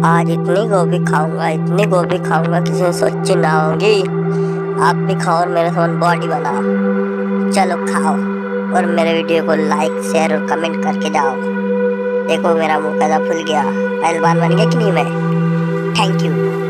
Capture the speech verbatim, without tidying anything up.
आज इतनी गोभी खाऊंगा, इतनी गोभी खाऊंगा किसी ने सोची ना होगी। आप भी खाओ और मेरे समान बॉडी बनाओ। चलो खाओ और मेरे वीडियो को लाइक शेयर और कमेंट करके जाओ। देखो मेरा मुंह कैसा फूल गया, पहलवान बन गया कि नहीं मैं। Thank you.